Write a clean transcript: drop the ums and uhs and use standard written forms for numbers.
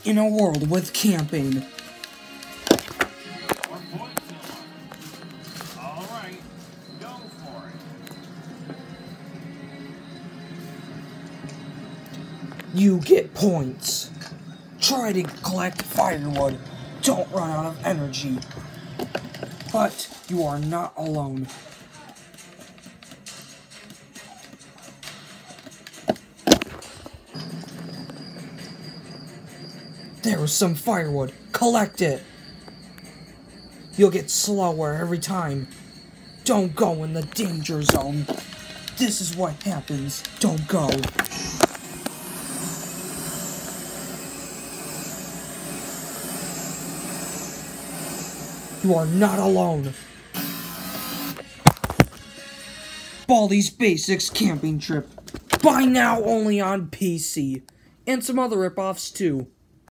in a world with camping. Alright, go for it. You get points. Try to collect firewood. Don't run out of energy. But you are not alone. There's some firewood. Collect it. You'll get slower every time. Don't go in the danger zone. This is what happens. Don't go. You are not alone. Baldi's Basics Camping Trip. Buy now only on PC. And some other ripoffs too.